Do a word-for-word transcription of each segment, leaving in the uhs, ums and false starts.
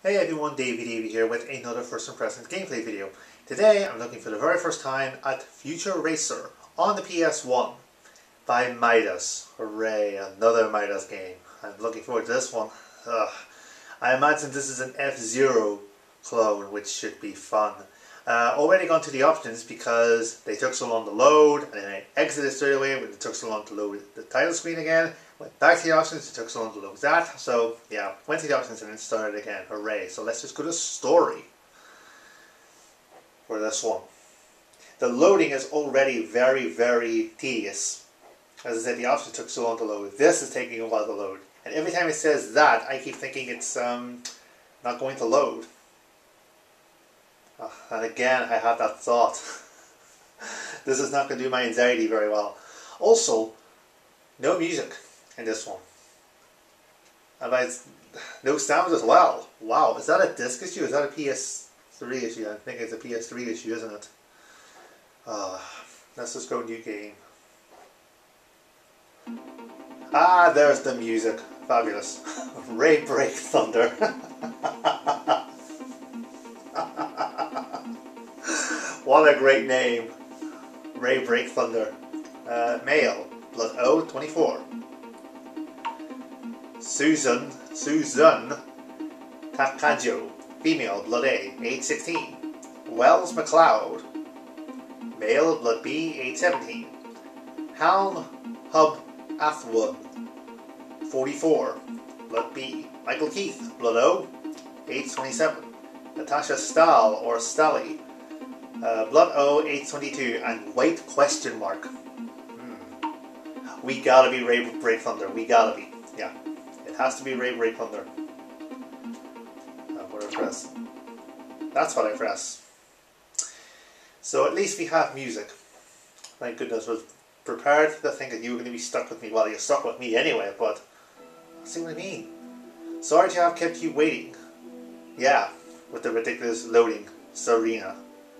Hey everyone, Davey Davey here with another first impressions gameplay video. Today I'm looking for the very first time at Future Racer on the P S one by Midas. Hooray, another Midas game. I'm looking forward to this one. Ugh. I imagine this is an F-Zero clone, which should be fun. Uh, already gone to the options because they took so long to load, and then I exited straight away when it took so long to load the title screen again. Went back to the options, it took so long to load that. So yeah, went to the options and then started again. Hooray. So let's just go to story for this one. The loading is already very, very tedious. As I said, the options took so long to load. This is taking a while to load. And every time it says that, I keep thinking it's um, not going to load. Uh, and again, I have that thought. This is not going to do my anxiety very well. Also, no music in this one. And I, no sound as well. Wow, is that a disc issue? Is that a P S three issue? I think it's a P S three issue, isn't it? Uh, let's just go new game. Ah, there's the music. Fabulous. Ray Break Thunder. What a great name. Ray Break Thunder. Uh, male, blood O, twenty-four. Susan, Susan Takajo, female, blood A, age sixteen. Wells McLeod, male, blood B, age seventeen. Halm Hub Athwood, forty-four, blood B. Michael Keith, blood O, age twenty-seven. Natasha Stahl or Stally, uh, blood O, age twenty-two, and white question mark. Hmm. We gotta be Ray Break Thunder. We gotta be. Yeah, it has to be Ray Break Thunder. Uh, what do I press? That's what I press. So at least we have music. Thank goodness. I was prepared to think that you were going to be stuck with me. Well, you're stuck with me anyway, but see what I mean. Sorry to have kept you waiting. Yeah, with the ridiculous loading. Serena.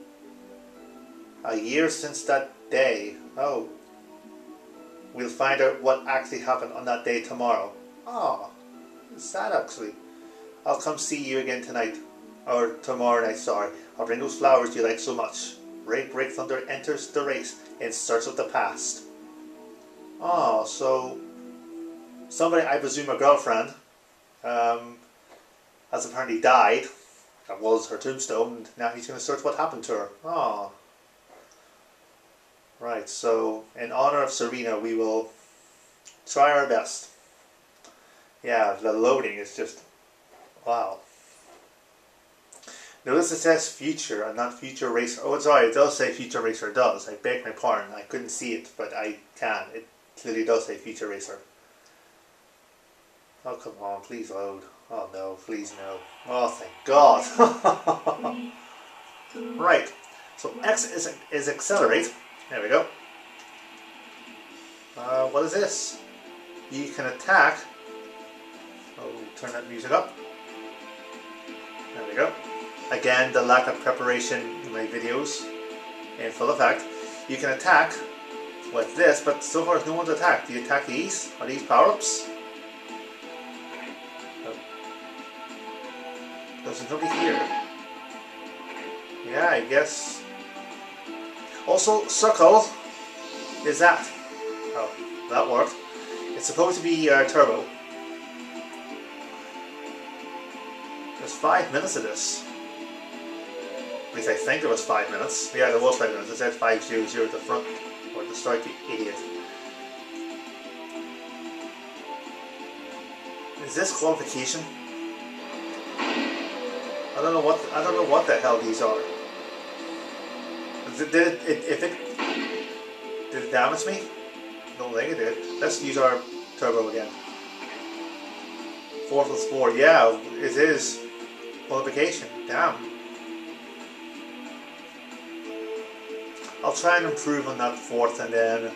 A year since that day. Oh. We'll find out what actually happened on that day tomorrow. Oh, it's sad actually. I'll come see you again tonight. Or tomorrow night, sorry. I'll bring those flowers you like so much. Ray Break Thunder enters the race in search of the past. Oh, so somebody, I presume a girlfriend, um, has apparently died. That was her tombstone, and now he's going to search what happened to her. Oh. Right, so in honor of Serena, we will try our best. Yeah, the loading is just, wow. Notice it says future and not future racer. Oh, sorry, it does say future racer. It does. I beg my pardon. I couldn't see it, but I can. It clearly does say future racer. Oh, come on, please load. Oh no, please no. Oh, thank God. Right, so X is, is accelerate. There we go. Uh, what is this? You can attack. Oh, turn that music up. There we go. Again, the lack of preparation in my videos in full effect. You can attack with this, but so far there's no one's attacked. Do you attack these? Are these power-ups? No. There's nobody here. Yeah, I guess. Also, circle is that. Oh, that worked. It's supposed to be uh, turbo. There's five minutes of this. At least I think there was five minutes. Yeah, there was five minutes. It said five zero zero at the front, or at the start, you idiot. Is this qualification? I don't know what I don't know what the hell these are. Did it, it, if it did it damage me? Don't think it did. Let's use our turbo again. Four plus four. Yeah, it is qualification. Damn. I'll try and improve on that fourth, and then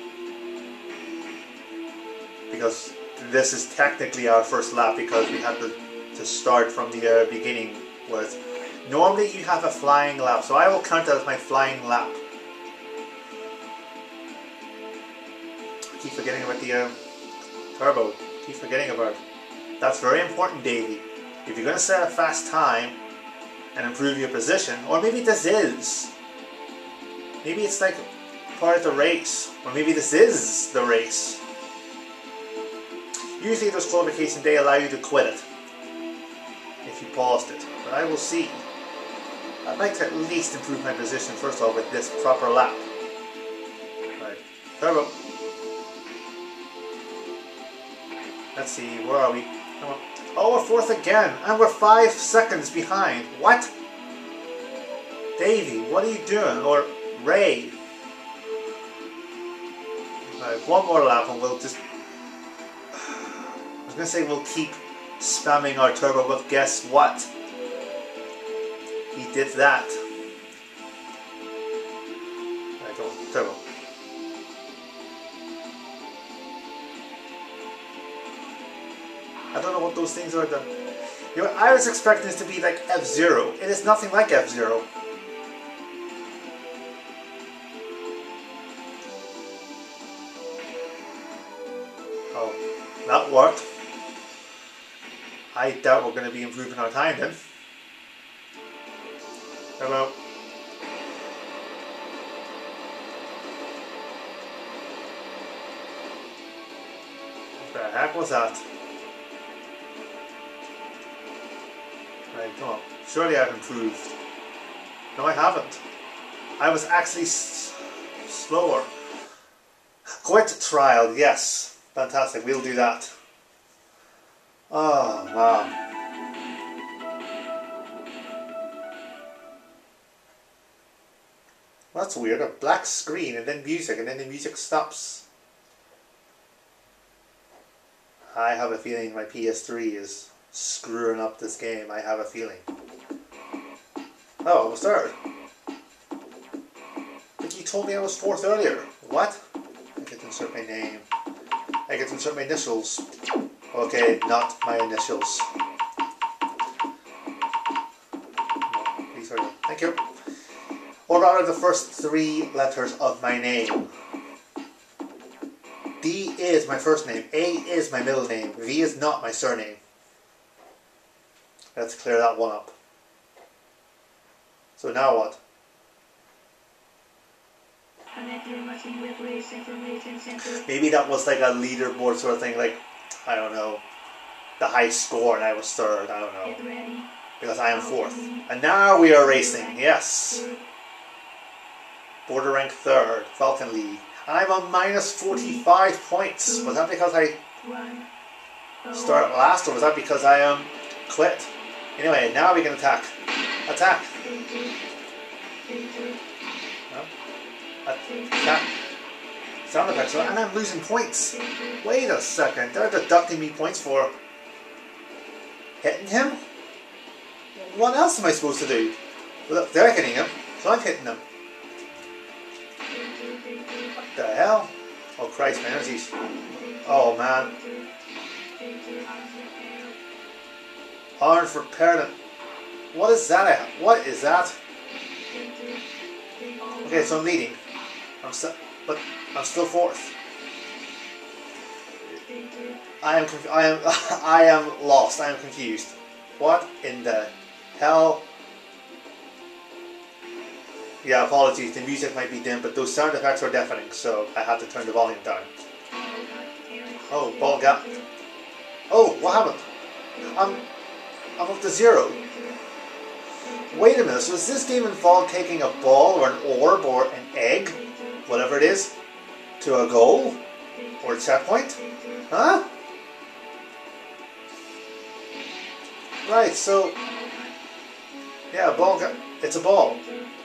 because this is technically our first lap because we had to, to start from the uh, beginning. Was normally you have a flying lap, so I will count that as my flying lap. I keep forgetting about the uh, turbo. Keep forgetting about it. That's very important, Davey. if you're going to set a fast time and improve your position, or maybe this is, maybe it's like part of the race, or maybe this is the race. Usually those qualifications, they allow you to quit it if you paused it, but I will see. I'd like to at least improve my position first of all with this proper lap. Right, turbo. Let's see, where are we? Come on. Oh, we're fourth again, and we're five seconds behind. What? Davey, what are you doing? Or Ray? Right, one more lap and we'll just... I was going to say we'll keep spamming our turbo, but guess what? He did that. Right, go on, turbo. I don't know what those things are. Done. You know, I was expecting this to be like F-Zero. It is nothing like F-Zero. Oh, that worked. I doubt we're going to be improving our time then. Hello. What the heck was that? Right, come on. Surely I've improved. No, I haven't. I was actually s slower. Quit trial, yes. Fantastic, we'll do that. Oh, wow. Well, that's weird. A black screen and then music, and then the music stops. I have a feeling my P S three is screwing up this game. I have a feeling. Oh, I was third. But you told me I was fourth earlier. What? I get to insert my name. I get to insert my initials. Okay, not my initials. No, these are, thank you. Or rather the first three letters of my name. D is my first name. A is my middle name. V is not my surname. Let's clear that one up. So now what? Maybe that was like a leaderboard sort of thing, like, I don't know, the high score and I was third, I don't know. Because I am fourth. And now we are racing, yes. Border rank third, Falcon League. And I'm on minus forty-five points. Was that because I started last, or was that because I um quit? Anyway, now we can attack. Attack. No? Attack. Sound effects, and I'm losing points. Wait a second, they're deducting me points for hitting him? What else am I supposed to do? Look, they're hitting him, so I'm hitting them. What the hell? Oh Christ, my energies. Oh man. Orange for Perlin. What is that? What is that? Okay, so I'm leading. I'm st but I'm still fourth. I am conf I am I am lost. I am confused. What in the hell? Yeah, apologies. The music might be dim, but those sound effects are deafening, so I have to turn the volume down. Oh, ball gap. Oh, what happened? I'm I'm up to zero. Wait a minute, so does this game involve taking a ball or an orb or an egg, whatever it is, to a goal or a checkpoint? Huh? Right, so yeah, a ball. It's a ball.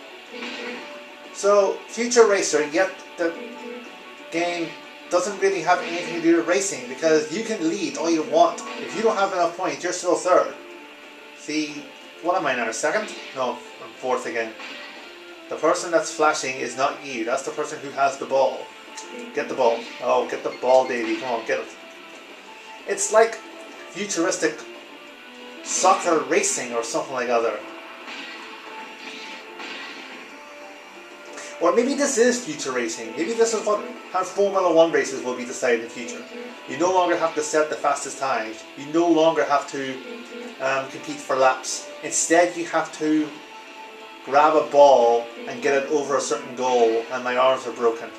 So Future Racer, yet the game doesn't really have anything to do with racing, because you can lead all you want. If you don't have enough points, you're still third. See, what am I now? Second? No, I'm fourth again. The person that's flashing is not you. That's the person who has the ball. Get the ball. Oh, get the ball, Davey. Come on, get it. It's like futuristic soccer racing or something like that. Or maybe this is future racing. Maybe this is what how Formula One races will be decided in the future. You no longer have to set the fastest times. You no longer have to um, compete for laps. Instead, you have to grab a ball and get it over a certain goal, and my arms are broken.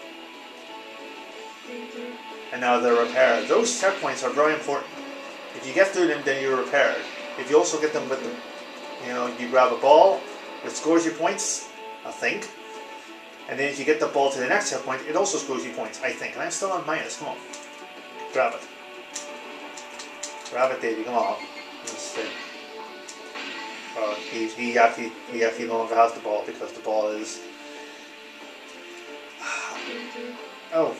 And now they're repaired. Those checkpoints are very important. If you get through them, then you're repaired. If you also get them with the, you know, you grab a ball, it scores you points, I think. And then if you get the ball to the next checkpoint, it also scores you points, I think. And I'm still on minus, come on. Grab it. Grab it, Davey, come on. Let's see. Oh, he, he, actually, he actually no longer has the ball because the ball is... Oh.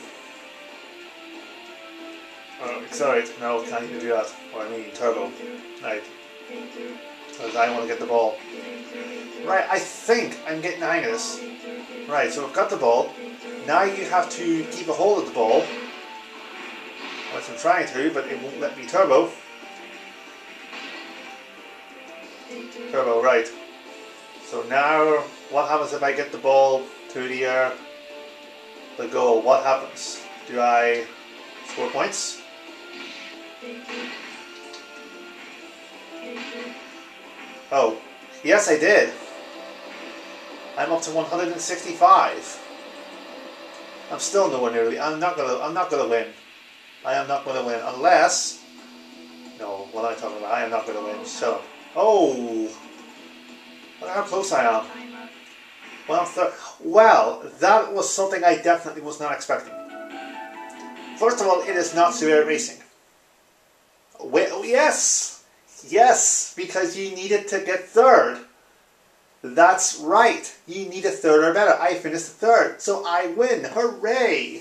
Oh, accelerate. No, can't even do that. Or I mean, turbo. Right. Because I want to get the ball. Right, I think I'm getting the hang of this. Right, so I've got the ball. Now you have to keep a hold of the ball. Which I'm trying to, but it won't let me turbo. Turbo, right. So now, what happens if I get the ball to the, uh, the goal? What happens? Do I score points? Oh, yes I did. I'm up to one hundred sixty-five. I'm still nowhere nearly. I'm not gonna. I'm not gonna win. I am not gonna win unless. No, what am I talking about? I am not gonna win. Shut up. Oh, look how close I am. Well, well, that was something I definitely was not expecting. First of all, it is not severe racing. Well, yes, yes, because you needed to get third. That's right. You need a third or better. I finished third, so I win. Hooray!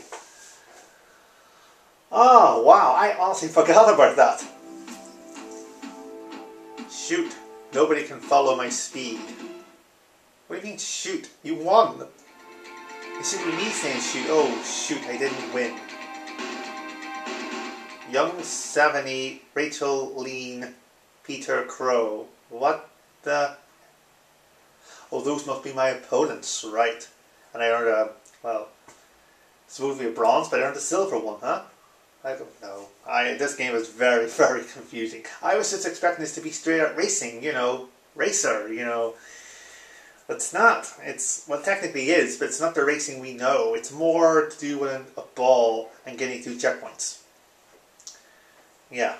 Oh, wow. I honestly forgot about that. Shoot. Nobody can follow my speed. What do you mean, shoot? You won. It should be me saying shoot. Oh, shoot. I didn't win. Young seventy, Rachel Lean, Peter Crow. What the... Oh, those must be my opponents, right? And I earned a, well, it's supposed to be a bronze, but I earned a silver one, huh? I don't know. I this game is very, very confusing. I was just expecting this to be straight out racing, you know, racer, you know. But it's not. It's, well, technically is, but it's not the racing we know. It's more to do with a ball and getting through checkpoints. Yeah.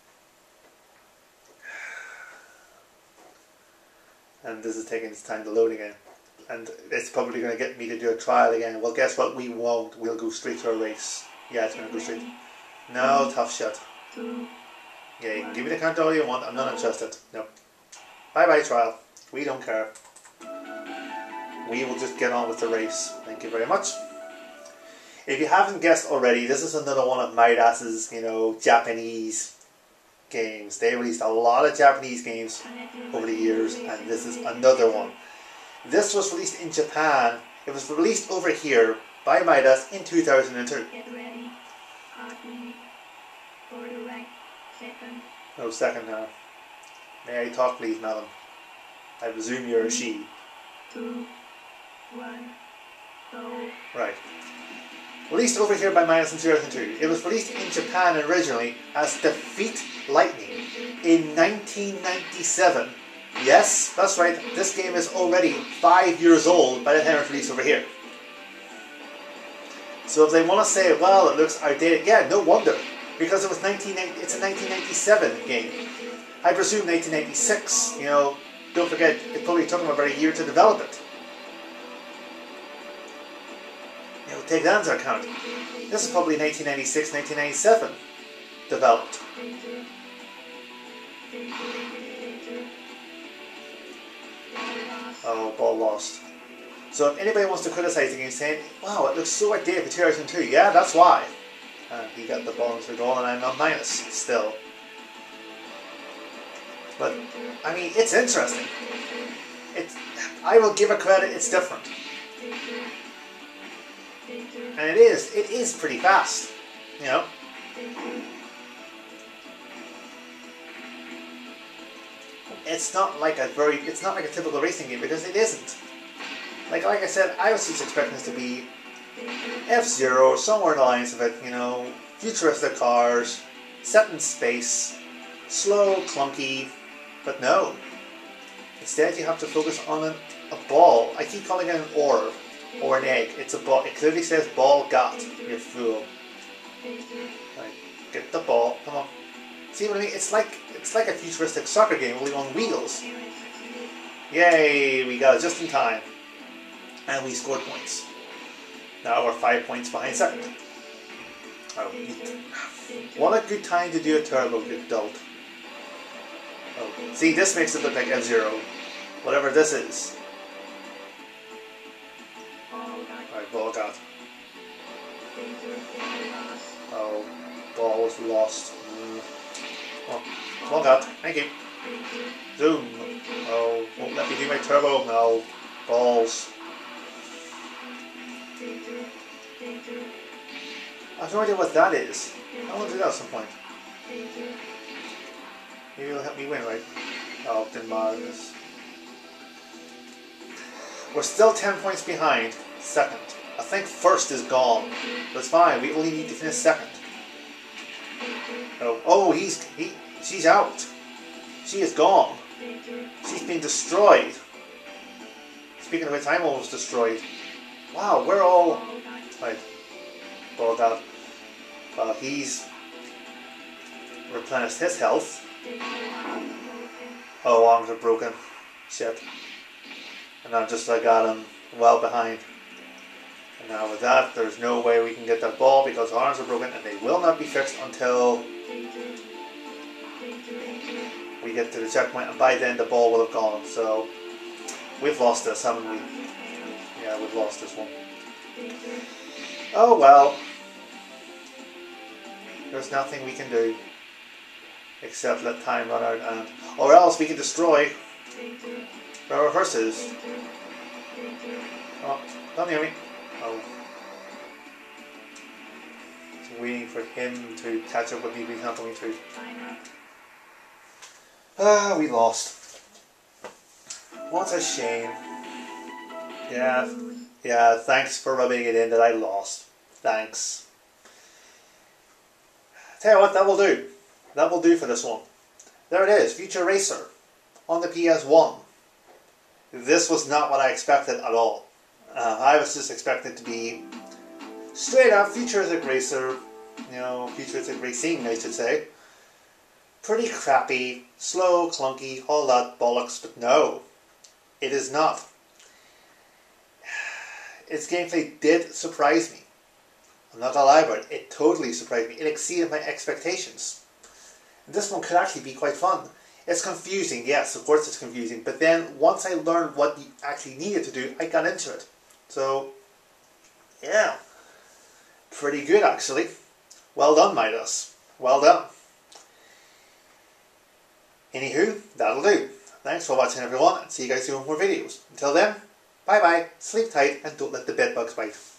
And this is taking its time to load again. And it's probably going to get me to do a trial again. Well, guess what? We won't. We'll go straight to a race. Yeah, it's going to go straight. No, tough shot. Yeah, you can give me the count all you want. I'm not interested. No. Bye-bye, trial. We don't care. We will just get on with the race. Thank you very much. If you haven't guessed already, this is another one of Midas's, you know, Japanese games. They released a lot of Japanese games over the years, and this is another one. This was released in Japan. It was released over here by Midas in two thousand two. No, second now. May I talk, please, madam? I presume you're a she. Two, one, go. Right. Released over here by Midas in two thousand two. It was released in Japan originally as Defeat Lightning in nineteen ninety-seven. Yes, that's right. This game is already five years old by the time it's released over here. So if they want to say, well, it looks outdated, yeah, no wonder, because it was nineteen ninety. It's a nineteen ninety-seven game. I presume nineteen ninety-six. You know, don't forget, it probably took them about a year to develop it. You know, take that into account. This is probably nineteen ninety-six, nineteen ninety-seven developed. Oh, ball lost. So if anybody wants to criticize the game saying, wow, it looks so outdated for two thousand two, yeah, that's why. And he got the ball into the goal and I'm on minus still. But, I mean, it's interesting. It's, I will give it credit, it's different. And it is, it is pretty fast, you know. It's not like a very, it's not like a typical racing game because it isn't. Like like I said, I was just expecting this to be F-Zero, somewhere in the lines of it, you know, futuristic cars, set in space, slow, clunky, but no. Instead you have to focus on a, a ball. I keep calling it an orb, or an egg. It's a ball. It clearly says ball got, you fool. Right, get the ball, come on. See what I mean? It's like, it's like a futuristic soccer game, only on wheels. Yay, we got it just in time. And we scored points. Now we're five points behind second. Oh, what a good time to do a turbo, you dolt. Oh, see, this makes it look like F-Zero. Whatever this is. Alright, ball got. Oh, ball was lost. Mm. Oh, ball got. Thank you. Zoom. Oh, won't let me do my turbo. No. Balls. I have no idea what that is. I want to do that at some point. Maybe it'll help me win, right? Oh, didn't matter. We're still ten points behind second. I think first is gone. That's fine. We only need to finish second. Oh, oh, he's he. She's out. She is gone. She's been destroyed. Speaking of which, I'm almost destroyed. Wow, we're all right. Ball got. Well, he's replenished his health. Oh, arms are broken. Shit. And I'm just I got him well behind. And now with that, there's no way we can get that ball because the arms are broken and they will not be fixed until we get to the checkpoint, and by then the ball will have gone. So we've lost this, haven't we? Yeah, we've lost this one. Oh well. There's nothing we can do except let time run out, and or else we can destroy our horses. Oh, don't hear me. Oh. Just waiting for him to catch up with me, but he's not coming through. Ah, we lost. What a shame. Yeah, yeah, thanks for rubbing it in that I lost. Thanks. Tell you what, that will do. That will do for this one. There it is, Future Racer on the P S one. This was not what I expected at all. Uh, I was just expecting it to be straight up futuristic racer, you know, futuristic racing, I should say. Pretty crappy, slow, clunky, all that bollocks, but no, it is not. Its gameplay did surprise me. I'm not gonna lie about it, it totally surprised me. It exceeded my expectations. And this one could actually be quite fun. It's confusing, yes, of course it's confusing, but then once I learned what you actually needed to do, I got into it. So, yeah, pretty good actually. Well done, Midas. Well done. Anywho, that'll do. Thanks for watching everyone, and see you guys soon with more videos. Until then, bye bye, sleep tight, and don't let the bed bugs bite.